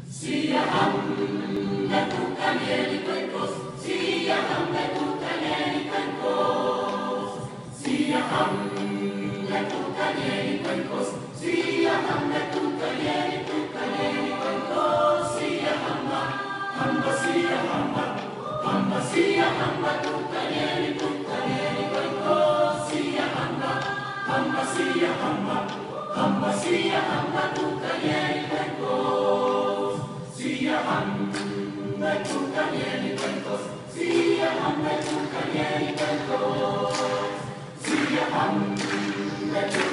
Siaham metukanieli kuenkos, siaham metukanieli kuenkos, siaham metukanieli kuenkos, siaham metukanieli kuenkos, siaham hamba siaham hamba siaham metukanieli kuenkos, siaham hamba siaham hamba siaham metukanieli kuenkos. Siaham metukanieli kuenkos, siaham metukanieli kuenkos, siaham metukanieli